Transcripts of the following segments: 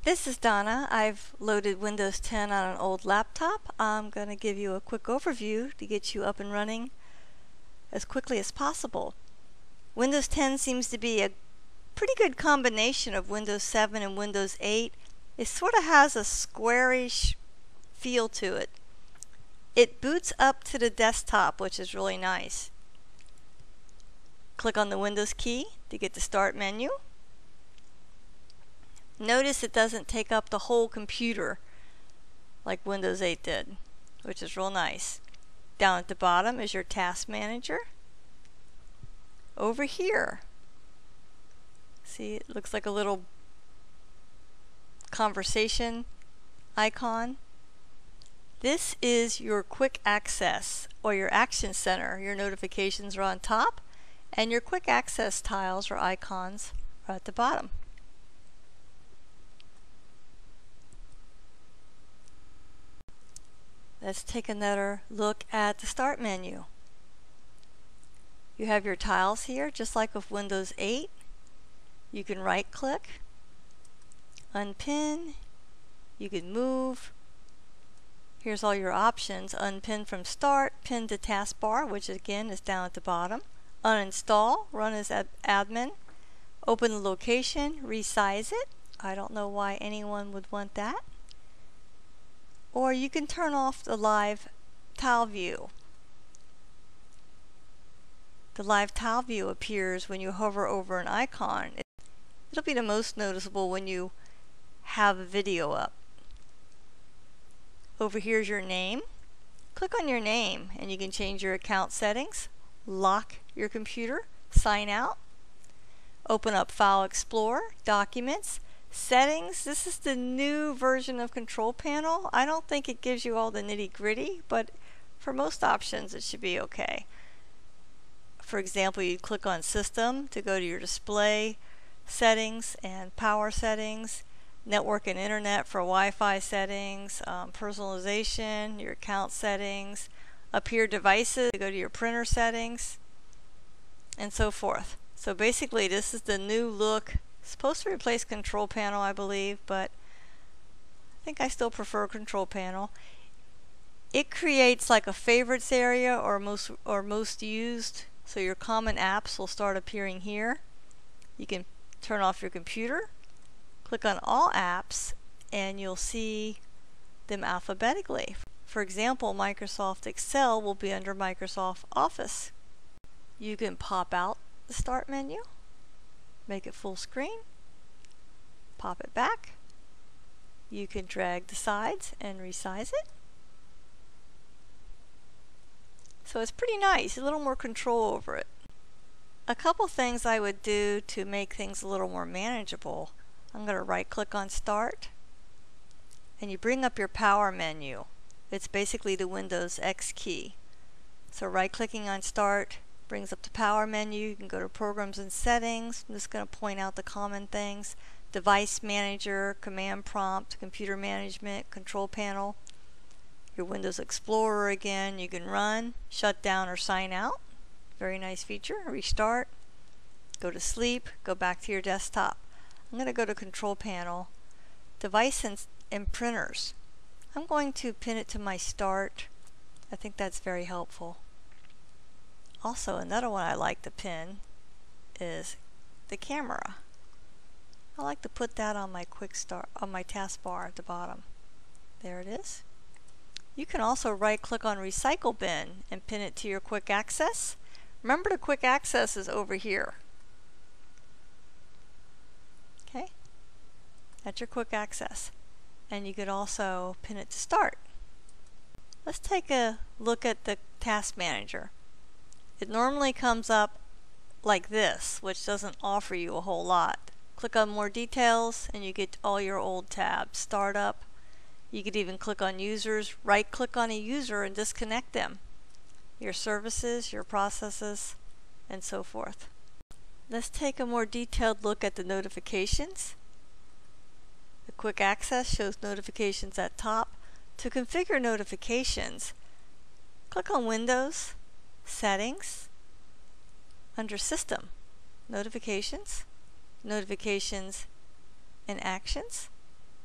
This is Donna. I've loaded Windows 10 on an old laptop. I'm going to give you a quick overview to get you up and running as quickly as possible. Windows 10 seems to be a pretty good combination of Windows 7 and Windows 8. It sort of has a squarish feel to it. It boots up to the desktop, which is really nice. Click on the Windows key to get the Start menu. Notice it doesn't take up the whole computer like Windows 8 did, which is real nice. Down at the bottom is your Task Manager. Over here, see, it looks like a little conversation icon. This is your Quick Access or your Action Center. Your notifications are on top, and your Quick Access tiles or icons are at the bottom. Let's take another look at the Start menu. You have your tiles here, just like with Windows 8. You can right click, unpin, you can move. Here's all your options: unpin from Start, pin to taskbar, which again is down at the bottom, uninstall, run as admin, open the location, resize it. I don't know why anyone would want that. Or you can turn off the live tile view. The live tile view appears when you hover over an icon. It'll be the most noticeable when you have a video up. Over here is your name. Click on your name and you can change your account settings, lock your computer, sign out, open up File Explorer, Documents, Settings. This is the new version of Control Panel. I don't think it gives you all the nitty-gritty, but for most options it should be okay. For example, you click on System to go to your display settings and power settings, network and internet for Wi-Fi settings, personalization, your account settings, up here devices to go to your printer settings, and so forth. So basically this is the new look. It's supposed to replace Control Panel, I believe, but I think I still prefer Control Panel. It creates like a favorites area or most used, so your common apps will start appearing here. You can turn off your computer, click on all apps, and you'll see them alphabetically. For example, Microsoft Excel will be under Microsoft Office. You can pop out the Start menu, make it full screen, pop it back. You can drag the sides and resize it. So it's pretty nice, a little more control over it. A couple things I would do to make things a little more manageable. I'm going to right click on Start and you bring up your Power menu. It's basically the Windows X key. So right clicking on Start brings up the Power menu. You can go to Programs and Settings. I'm just going to point out the common things: Device Manager, Command Prompt, Computer Management, Control Panel. Your Windows Explorer again. You can run, shut down, or sign out. Very nice feature. Restart, go to sleep, go back to your desktop. I'm going to go to Control Panel, Device and Printers. I'm going to pin it to my Start. I think that's very helpful. Also, another one I like to pin is the camera. I like to put that on my quick start on my taskbar at the bottom. There it is. You can also right click on Recycle Bin and pin it to your Quick Access. Remember, the Quick Access is over here. Okay, that's your Quick Access. And you could also pin it to Start. Let's take a look at the Task Manager. It normally comes up like this, which doesn't offer you a whole lot. Click on More Details and you get all your old tabs. Startup. You could even click on Users, right click on a user and disconnect them. Your services, your processes, and so forth. Let's take a more detailed look at the notifications. The Quick Access shows notifications at top. To configure notifications, click on Windows, Settings, under System, Notifications, Notifications and Actions.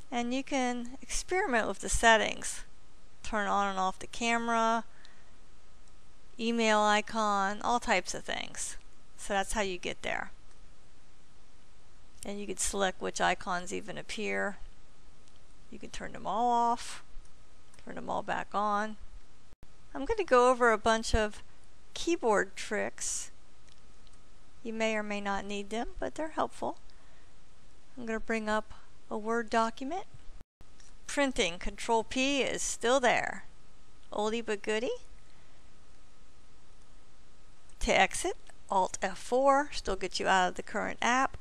and you can experiment with the settings. Turn on and off the camera, email icon, all types of things. So that's how you get there. And you can select which icons even appear. You can turn them all off, turn them all back on. I'm going to go over a bunch of keyboard tricks. You may or may not need them, but they're helpful. I'm going to bring up a Word document. Printing, Control P is still there. Oldie but goodie. To exit, Alt F4 still gets you out of the current app.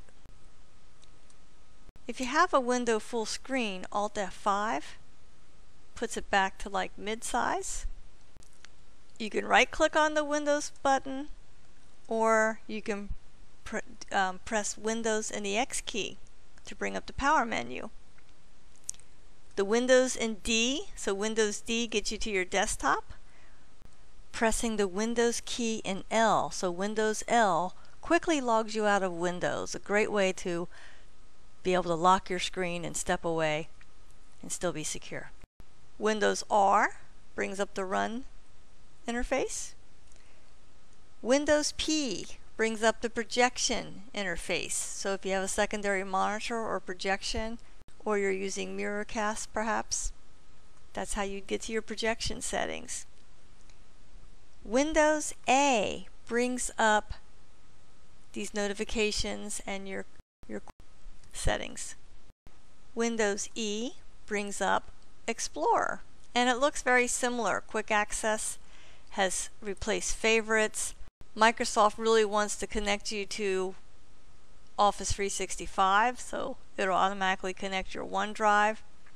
If you have a window full screen, Alt F5 puts it back to like mid-size. You can right click on the Windows button, or you can press Windows and the X key to bring up the power menu. The Windows and D, so Windows D gets you to your desktop. Pressing the Windows key and L, so Windows L, quickly logs you out of Windows. A great way to be able to lock your screen and step away and still be secure. Windows R brings up the Run interface. Windows P brings up the projection interface. So if you have a secondary monitor or projection, or you're using Miracast perhaps, that's how you get to your projection settings. Windows A brings up these notifications and your settings. Windows E brings up Explorer, and it looks very similar. Quick Access has replaced favorites. Microsoft really wants to connect you to Office 365, so it'll automatically connect your OneDrive.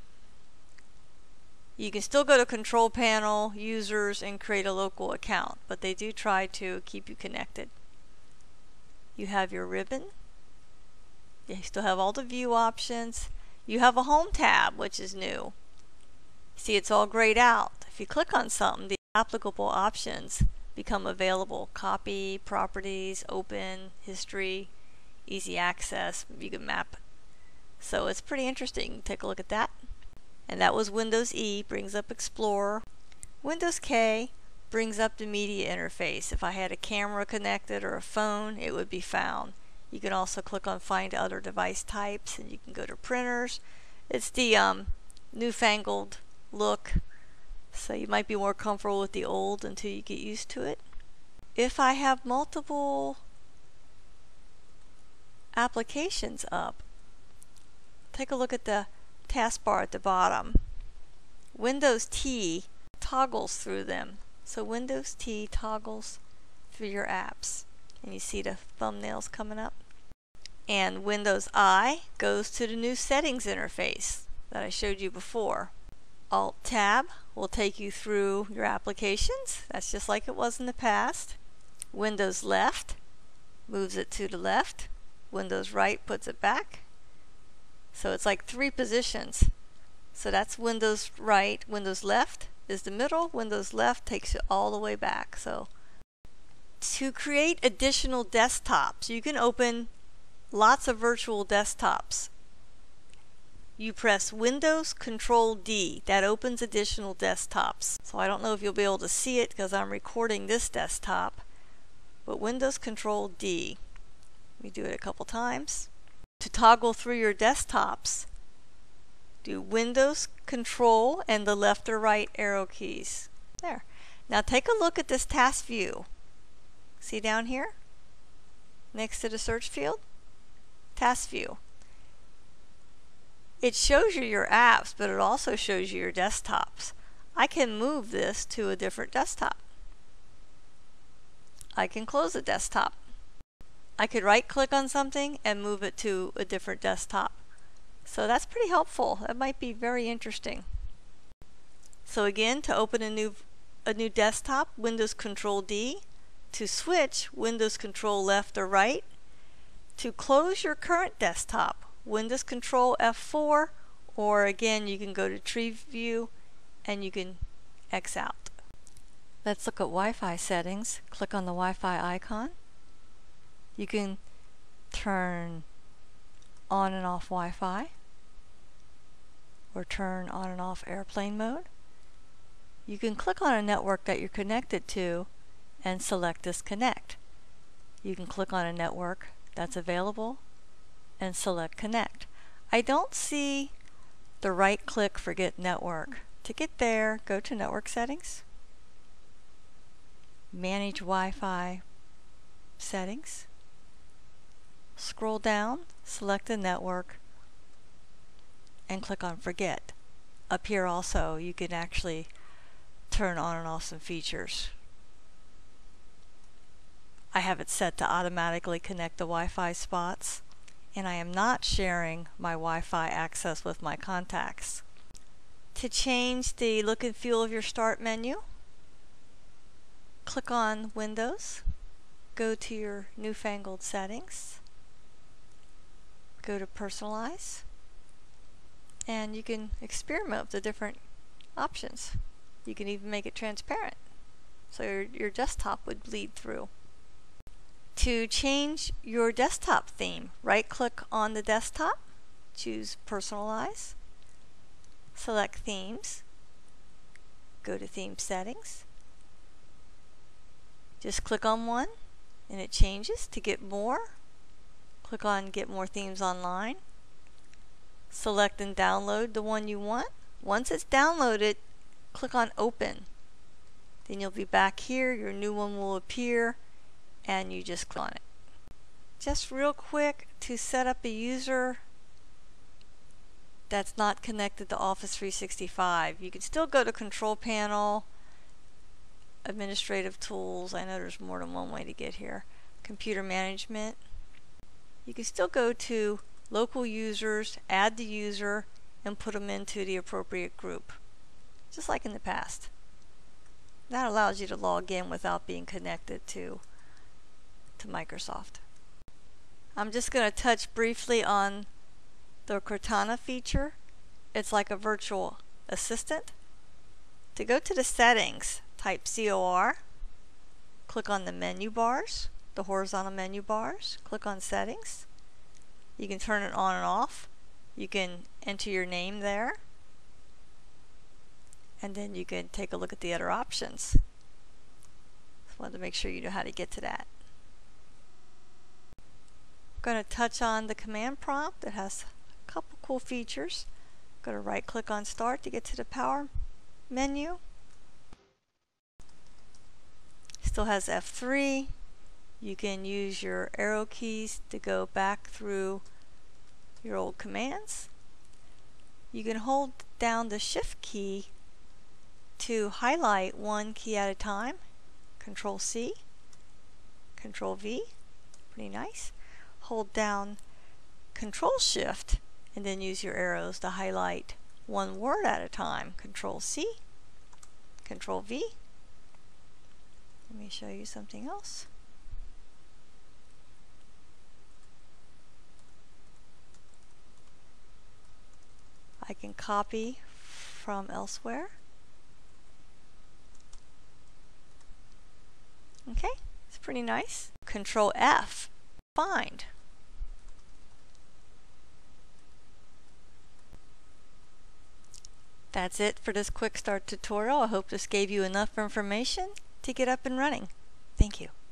You can still go to Control Panel, Users, and create a local account, but they do try to keep you connected. You have your ribbon. You still have all the view options. You have a Home tab, which is new. See, it's all grayed out. If you click on something, the applicable options become available. Copy, Properties, Open, History, Easy Access. You can map. So it's pretty interesting. Take a look at that. And that was Windows E, brings up Explorer. Windows K brings up the media interface. If I had a camera connected or a phone, it would be found. You can also click on Find Other Device Types, and you can go to Printers. It's the newfangled look, so you might be more comfortable with the old until you get used to it. If I have multiple applications up, take a look at the taskbar at the bottom. Windows T toggles through them. So Windows T toggles through your apps, and you see the thumbnails coming up. And Windows I goes to the new settings interface that I showed you before. Alt Tab will take you through your applications. That's just like it was in the past. Windows Left moves it to the left. Windows Right puts it back. So it's like 3 positions. So that's Windows Right. Windows Left is the middle. Windows Left takes it all the way back. So to create additional desktops, you can open lots of virtual desktops. You press Windows Control D. That opens additional desktops. So I don't know if you'll be able to see it because I'm recording this desktop, but Windows Control D. Let me do it a couple times. To toggle through your desktops, do Windows Control and the left or right arrow keys. There. Now take a look at this task view. See down here? Next to the search field? Task view. It shows you your apps, but it also shows you your desktops. I can move this to a different desktop. I can close a desktop. I could right click on something and move it to a different desktop. So that's pretty helpful. That might be very interesting. So again, to open a new desktop, Windows Control D. To switch, Windows Control left or right. To close your current desktop, Windows Control F4, or again you can go to Tree View and you can X out. Let's look at Wi-Fi settings. Click on the Wi-Fi icon. You can turn on and off Wi-Fi. or turn on and off airplane mode. You can click on a network that you're connected to and select disconnect. You can click on a network that's available and select connect. I don't see the right click forget network. To get there, go to network settings, manage Wi-Fi settings, scroll down, select the network, and click on forget. Up here also you can actually turn on and off some features. I have it set to automatically connect the Wi-Fi spots, and I am not sharing my Wi-Fi access with my contacts. To change the look and feel of your start menu, click on Windows, go to your newfangled settings, go to personalize, and you can experiment with the different options. You can even make it transparent so your desktop would bleed through. To change your desktop theme, right click on the desktop, choose personalize, select themes, go to theme settings, just click on one and it changes. To get more, click on get more themes online, select and download the one you want. Once it's downloaded, click on open. Then you'll be back here, your new one will appear, and you just click on it. Just real quick, to set up a user that's not connected to Office 365, you can still go to Control Panel, Administrative Tools. I know there's more than one way to get here. Computer Management. You can still go to Local Users, add the user, and put them into the appropriate group, just like in the past. That allows you to log in without being connected to Microsoft. I'm just going to touch briefly on the Cortana feature. It's like a virtual assistant. To go to the settings, type COR, click on the menu bars, the horizontal menu bars, click on settings. You can turn it on and off. You can enter your name there, and then you can take a look at the other options. Just wanted to make sure you know how to get to that. I'm going to touch on the command prompt. It has a couple cool features. I'm going to right click on start to get to the power menu. Still has F3. You can use your arrow keys to go back through your old commands. You can hold down the shift key to highlight one key at a time. Control C, Control V, pretty nice. Hold down Control Shift and then use your arrows to highlight one word at a time. Control C, Control V. Let me show you something else. I can copy from elsewhere. Okay, it's pretty nice. Control F, find. That's it for this quick start tutorial. I hope this gave you enough information to get up and running. Thank you.